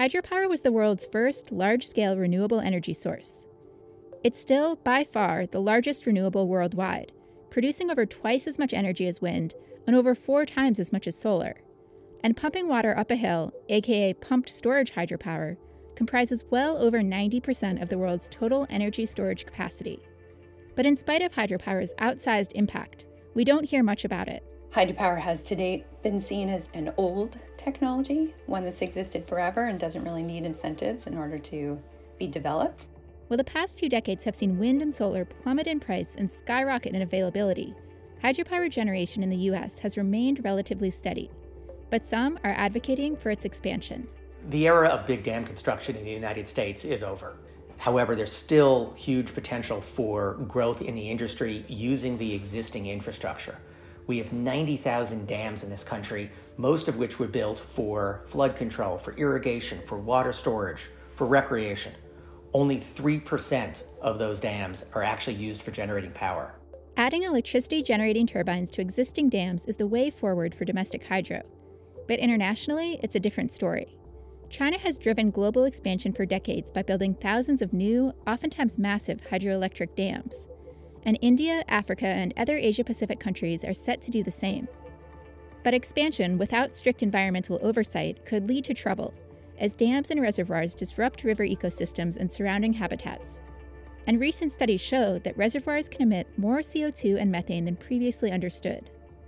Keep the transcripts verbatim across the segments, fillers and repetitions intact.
hydropower was the world's first large-scale renewable energy source. It's still, by far, the largest renewable worldwide, producing over twice as much energy as wind and over four times as much as solar. And pumping water up a hill, aka pumped storage hydropower, comprises well over ninety percent of the world's total energy storage capacity. But in spite of hydropower's outsized impact, we don't hear much about it. Hydropower has to date been seen as an old technology, one that's existed forever and doesn't really need incentives in order to be developed. While the past few decades have seen wind and solar plummet in price and skyrocket in availability, hydropower generation in the U S has remained relatively steady, but some are advocating for its expansion. The era of big dam construction in the United States is over. However, there's still huge potential for growth in the industry using the existing infrastructure. We have ninety thousand dams in this country, most of which were built for flood control, for irrigation, for water storage, for recreation. Only three percent of those dams are actually used for generating power. Adding electricity generating turbines to existing dams is the way forward for domestic hydro. But internationally, it's a different story. China has driven global expansion for decades by building thousands of new, oftentimes massive hydroelectric dams. And India, Africa, and other Asia-Pacific countries are set to do the same. But expansion without strict environmental oversight could lead to trouble, as dams and reservoirs disrupt river ecosystems and surrounding habitats. And recent studies show that reservoirs can emit more C O two and methane than previously understood.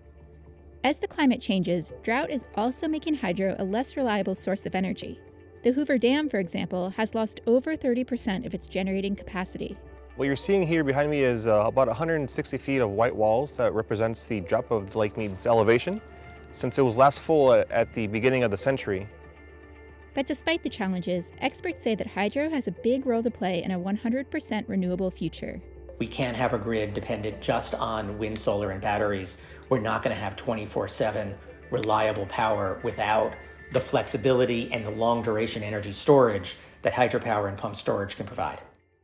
As the climate changes, drought is also making hydro a less reliable source of energy. The Hoover Dam, for example, has lost over thirty percent of its generating capacity. What you're seeing here behind me is uh, about one hundred sixty feet of white walls that represents the drop of Lake Mead's elevation since it was last full at the beginning of the century. But despite the challenges, experts say that hydro has a big role to play in a one hundred percent renewable future. We can't have a grid dependent just on wind, solar, and batteries. We're not going to have twenty-four seven reliable power without the flexibility and the long-duration energy storage that hydropower and pumped storage can provide.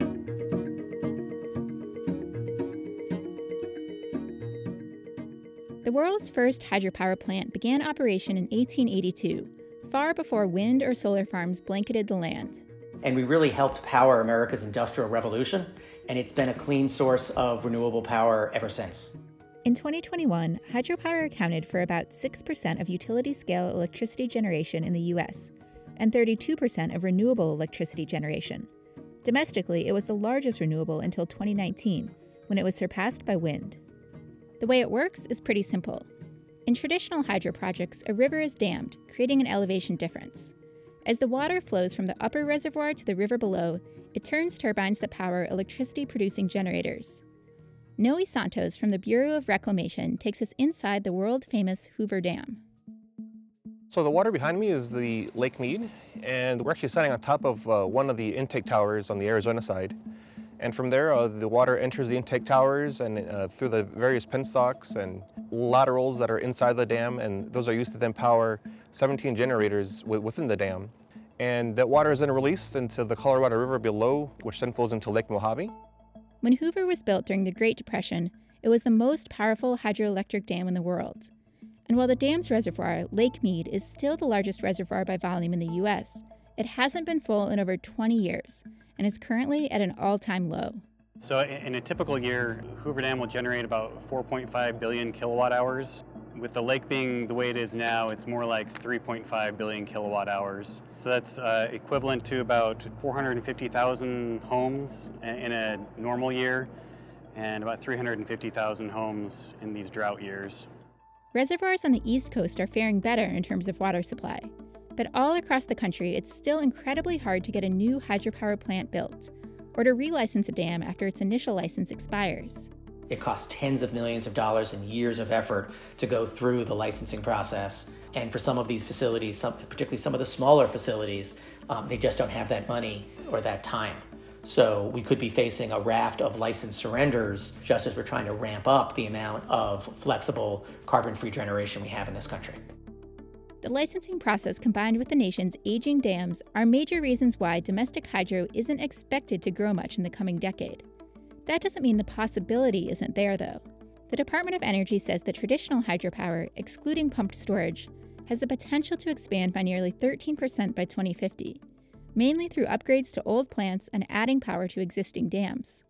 The world's first hydropower plant began operation in eighteen eighty-two, far before wind or solar farms blanketed the land. And we really helped power America's industrial revolution, and it's been a clean source of renewable power ever since. In twenty twenty-one, hydropower accounted for about six percent of utility-scale electricity generation in the U S and thirty-two percent of renewable electricity generation. Domestically, it was the largest renewable until twenty nineteen, when it was surpassed by wind. The way it works is pretty simple. In traditional hydro projects, a river is dammed, creating an elevation difference. As the water flows from the upper reservoir to the river below, it turns turbines that power electricity-producing generators. Noe Santos from the Bureau of Reclamation takes us inside the world-famous Hoover Dam. So the water behind me is the Lake Mead, and we're actually standing on top of uh, one of the intake towers on the Arizona side. And from there, uh, the water enters the intake towers and uh, through the various penstocks and laterals that are inside the dam, and those are used to then power seventeen generators within the dam. And that water is then released into the Colorado River below, which then flows into Lake Mojave. When Hoover was built during the Great Depression, it was the most powerful hydroelectric dam in the world. And while the dam's reservoir, Lake Mead, is still the largest reservoir by volume in the U S, it hasn't been full in over twenty years, and is currently at an all-time low. So in a typical year, Hoover Dam will generate about four point five billion kilowatt hours. With the lake being the way it is now, it's more like three point five billion kilowatt hours. So that's uh, equivalent to about four hundred fifty thousand homes in a normal year, and about three hundred fifty thousand homes in these drought years. Reservoirs on the East Coast are faring better in terms of water supply. But all across the country, it's still incredibly hard to get a new hydropower plant built, or to relicense a dam after its initial license expires. It costs tens of millions of dollars and years of effort to go through the licensing process. And for some of these facilities, some, particularly some of the smaller facilities, um, they just don't have that money or that time. So we could be facing a raft of license surrenders just as we're trying to ramp up the amount of flexible carbon-free generation we have in this country. The licensing process combined with the nation's aging dams are major reasons why domestic hydro isn't expected to grow much in the coming decade. That doesn't mean the possibility isn't there, though. The Department of Energy says that traditional hydropower, excluding pumped storage, has the potential to expand by nearly thirteen percent by twenty fifty, mainly through upgrades to old plants and adding power to existing dams.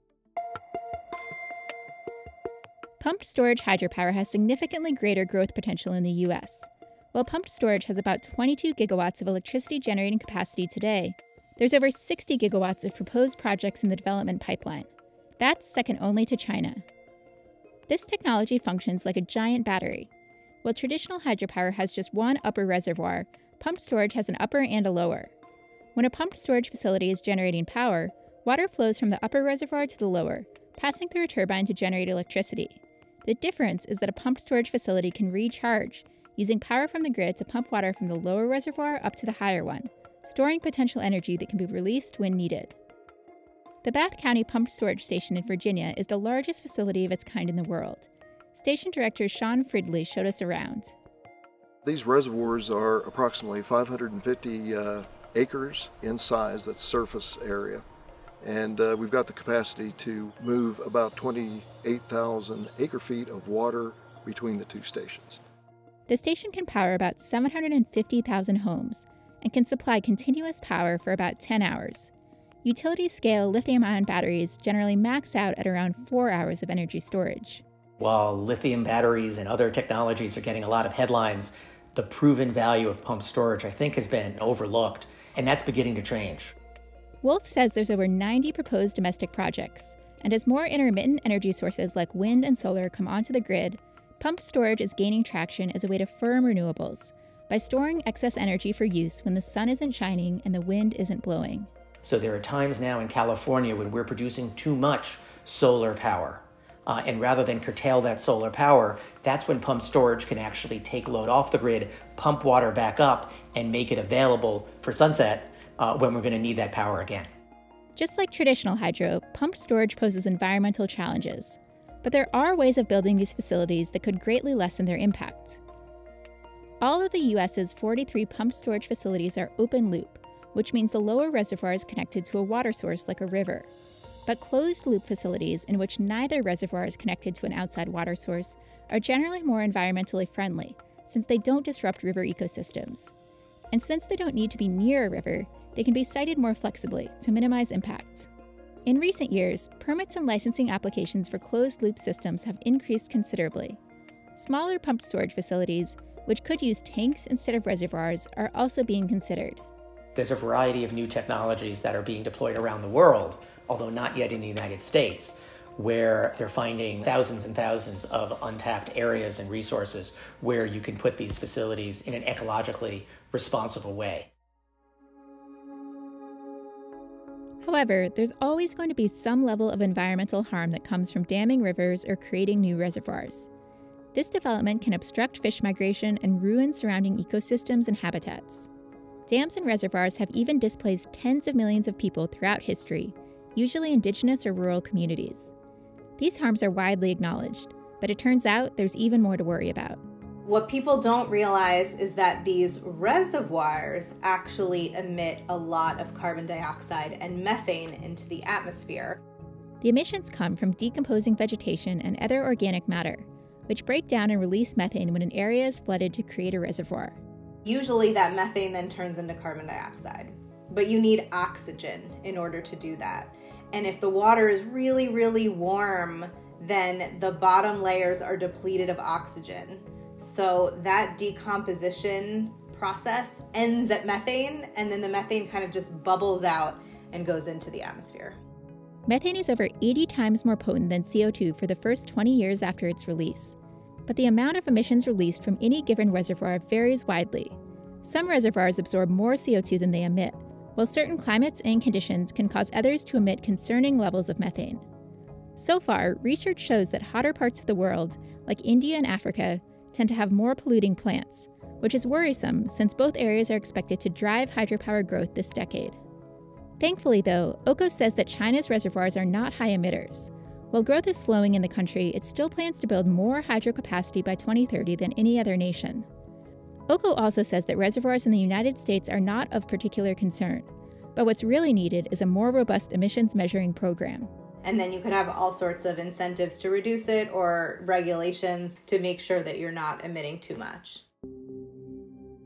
Pumped storage hydropower has significantly greater growth potential in the U S. While pumped storage has about twenty-two gigawatts of electricity generating capacity today, there's over sixty gigawatts of proposed projects in the development pipeline. That's second only to China. This technology functions like a giant battery. While traditional hydropower has just one upper reservoir, pumped storage has an upper and a lower. When a pumped storage facility is generating power, water flows from the upper reservoir to the lower, passing through a turbine to generate electricity. The difference is that a pumped storage facility can recharge, using power from the grid to pump water from the lower reservoir up to the higher one, storing potential energy that can be released when needed. The Bath County Pumped Storage Station in Virginia is the largest facility of its kind in the world. Station Director Sean Fridley showed us around. These reservoirs are approximately five hundred fifty uh, acres in size, that's surface area. And uh, we've got the capacity to move about twenty-eight thousand acre feet of water between the two stations. The station can power about seven hundred fifty thousand homes and can supply continuous power for about ten hours. Utility-scale lithium-ion batteries generally max out at around four hours of energy storage. While lithium batteries and other technologies are getting a lot of headlines, the proven value of pumped storage, I think, has been overlooked, and that's beginning to change. Wolf says there's over ninety proposed domestic projects, and as more intermittent energy sources like wind and solar come onto the grid, pumped storage is gaining traction as a way to firm renewables by storing excess energy for use when the sun isn't shining and the wind isn't blowing. So there are times now in California when we're producing too much solar power. Uh, and rather than curtail that solar power, that's when pumped storage can actually take load off the grid, pump water back up, and make it available for sunset uh, when we're going to need that power again. Just like traditional hydro, pumped storage poses environmental challenges. But there are ways of building these facilities that could greatly lessen their impact. All of the U S's forty-three pumped storage facilities are open loop, which means the lower reservoir is connected to a water source like a river. But closed-loop facilities in which neither reservoir is connected to an outside water source are generally more environmentally friendly, since they don't disrupt river ecosystems. And since they don't need to be near a river, they can be sited more flexibly to minimize impact. In recent years, permits and licensing applications for closed-loop systems have increased considerably. Smaller pumped storage facilities, which could use tanks instead of reservoirs, are also being considered. There's a variety of new technologies that are being deployed around the world, although not yet in the United States, where they're finding thousands and thousands of untapped areas and resources where you can put these facilities in an ecologically responsible way. However, there's always going to be some level of environmental harm that comes from damming rivers or creating new reservoirs. This development can obstruct fish migration and ruin surrounding ecosystems and habitats. Dams and reservoirs have even displaced tens of millions of people throughout history, usually indigenous or rural communities. These harms are widely acknowledged, but it turns out there's even more to worry about. What people don't realize is that these reservoirs actually emit a lot of carbon dioxide and methane into the atmosphere. The emissions come from decomposing vegetation and other organic matter, which break down and release methane when an area is flooded to create a reservoir. Usually that methane then turns into carbon dioxide, but you need oxygen in order to do that. And if the water is really, really warm, then the bottom layers are depleted of oxygen. So that decomposition process ends at methane, and then the methane kind of just bubbles out and goes into the atmosphere. Methane is over eighty times more potent than C O two for the first twenty years after its release. But the amount of emissions released from any given reservoir varies widely. Some reservoirs absorb more C O two than they emit, while certain climates and conditions can cause others to emit concerning levels of methane. So far, research shows that hotter parts of the world, like India and Africa, tend to have more polluting plants, which is worrisome since both areas are expected to drive hydropower growth this decade. Thankfully, though, O C O says that China's reservoirs are not high emitters. While growth is slowing in the country, it still plans to build more hydro capacity by twenty thirty than any other nation. O C O also says that reservoirs in the United States are not of particular concern, but what's really needed is a more robust emissions measuring program. And then you could have all sorts of incentives to reduce it or regulations to make sure that you're not emitting too much.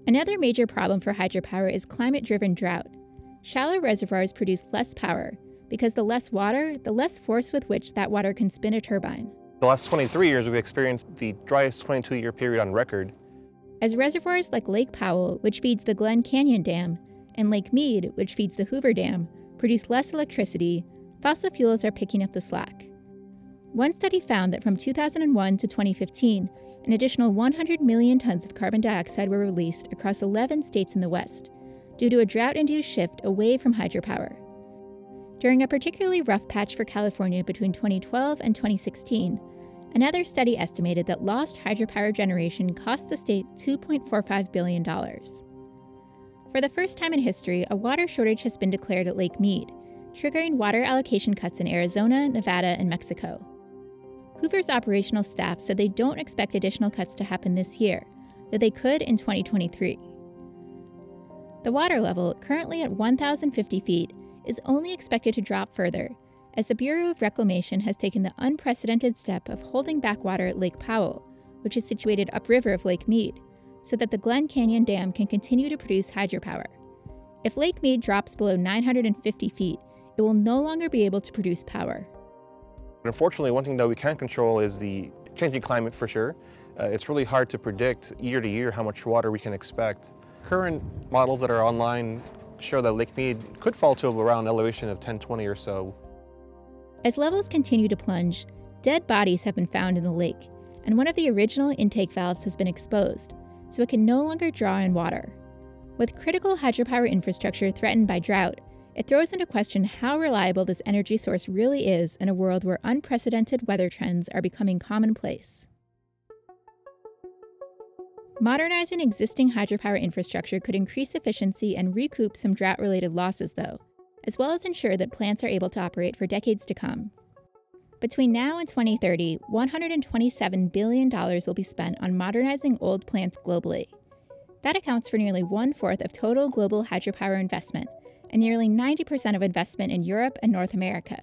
Another major problem for hydropower is climate-driven drought. Shallow reservoirs produce less power because the less water, the less force with which that water can spin a turbine. The last twenty-three years, we've experienced the driest twenty-two year period on record. As reservoirs like Lake Powell, which feeds the Glen Canyon Dam, and Lake Mead, which feeds the Hoover Dam, produce less electricity, fossil fuels are picking up the slack. One study found that from two thousand one to twenty fifteen, an additional one hundred million tons of carbon dioxide were released across eleven states in the West, due to a drought-induced shift away from hydropower. During a particularly rough patch for California between twenty twelve and twenty sixteen, another study estimated that lost hydropower generation cost the state two point four five billion dollars. For the first time in history, a water shortage has been declared at Lake Mead, triggering water allocation cuts in Arizona, Nevada, and Mexico. Hoover's operational staff said they don't expect additional cuts to happen this year, though they could in twenty twenty-three. The water level, currently at one thousand fifty feet, is only expected to drop further, as the Bureau of Reclamation has taken the unprecedented step of holding back water at Lake Powell, which is situated upriver of Lake Mead, so that the Glen Canyon Dam can continue to produce hydropower. If Lake Mead drops below nine hundred fifty feet, it will no longer be able to produce power. Unfortunately, one thing that we can't control is the changing climate for sure. Uh, it's really hard to predict year to year how much water we can expect. Current models that are online show that Lake Mead could fall to around elevation of ten twenty or so. As levels continue to plunge, dead bodies have been found in the lake, and one of the original intake valves has been exposed, so it can no longer draw in water. With critical hydropower infrastructure threatened by drought, it throws into question how reliable this energy source really is in a world where unprecedented weather trends are becoming commonplace. Modernizing existing hydropower infrastructure could increase efficiency and recoup some drought-related losses, though, as well as ensure that plants are able to operate for decades to come. Between now and twenty thirty, one hundred twenty-seven billion dollars will be spent on modernizing old plants globally. That accounts for nearly one-fourth of total global hydropower investment, and nearly ninety percent of investment in Europe and North America.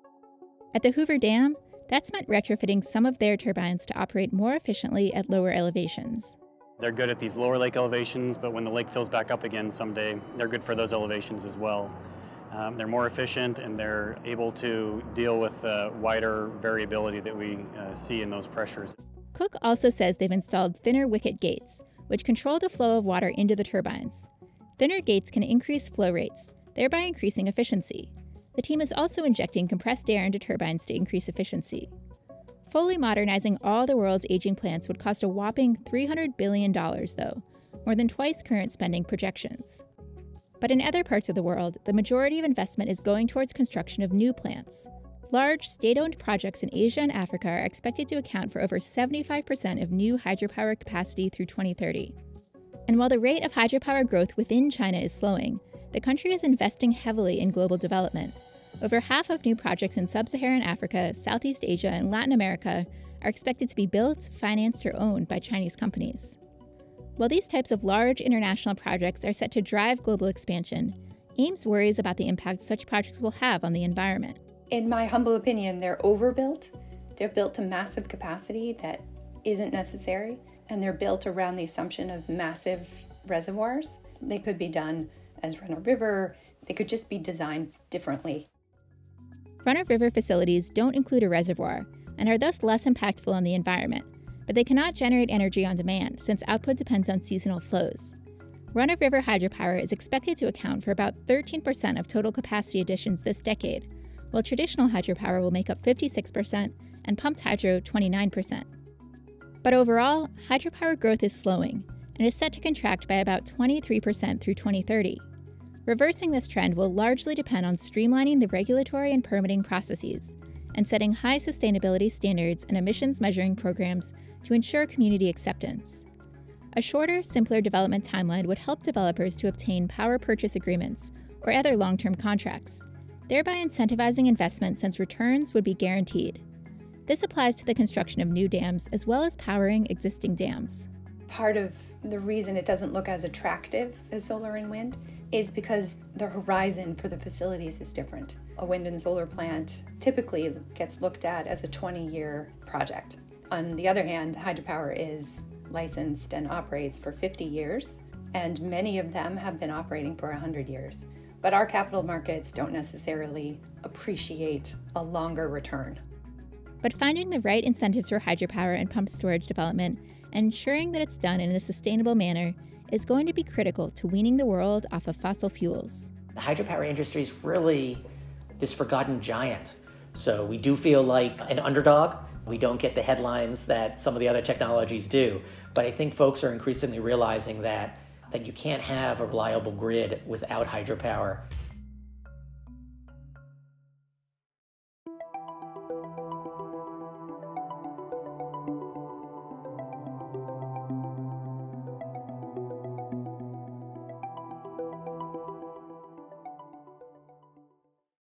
At the Hoover Dam, that's meant retrofitting some of their turbines to operate more efficiently at lower elevations. They're good at these lower lake elevations, but when the lake fills back up again someday, they're good for those elevations as well. Um, they're more efficient, and they're able to deal with the wider variability that we uh, see in those pressures. Cook also says they've installed thinner wicket gates, which control the flow of water into the turbines. Thinner gates can increase flow rates, thereby increasing efficiency. The team is also injecting compressed air into turbines to increase efficiency. Fully modernizing all the world's aging plants would cost a whopping three hundred billion dollars, though, more than twice current spending projections. But in other parts of the world, the majority of investment is going towards construction of new plants. Large, state-owned projects in Asia and Africa are expected to account for over seventy-five percent of new hydropower capacity through twenty thirty. And while the rate of hydropower growth within China is slowing, the country is investing heavily in global development. Over half of new projects in sub-Saharan Africa, Southeast Asia, and Latin America are expected to be built, financed, or owned by Chinese companies. While these types of large international projects are set to drive global expansion, Ames worries about the impact such projects will have on the environment. In my humble opinion, they're overbuilt. They're built to massive capacity that isn't necessary, and they're built around the assumption of massive reservoirs. They could be done as run-of-river. They could just be designed differently. Run-of-river facilities don't include a reservoir and are thus less impactful on the environment, but they cannot generate energy on demand since output depends on seasonal flows. Run-of-river hydropower is expected to account for about thirteen percent of total capacity additions this decade, while traditional hydropower will make up fifty-six percent and pumped hydro twenty-nine percent. But overall, hydropower growth is slowing and is set to contract by about twenty-three percent through twenty thirty. Reversing this trend will largely depend on streamlining the regulatory and permitting processes and setting high sustainability standards and emissions measuring programs to ensure community acceptance. A shorter, simpler development timeline would help developers to obtain power purchase agreements or other long-term contracts, thereby incentivizing investment since returns would be guaranteed. This applies to the construction of new dams as well as powering existing dams. Part of the reason it doesn't look as attractive as solar and wind is because the horizon for the facilities is different. A wind and solar plant typically gets looked at as a twenty-year project. On the other hand, hydropower is licensed and operates for fifty years, and many of them have been operating for one hundred years. But our capital markets don't necessarily appreciate a longer return. But finding the right incentives for hydropower and pump storage development and ensuring that it's done in a sustainable manner is going to be critical to weaning the world off of fossil fuels. The hydropower industry is really this forgotten giant. So we do feel like an underdog. We don't get the headlines that some of the other technologies do. But I think folks are increasingly realizing that, that you can't have a reliable grid without hydropower.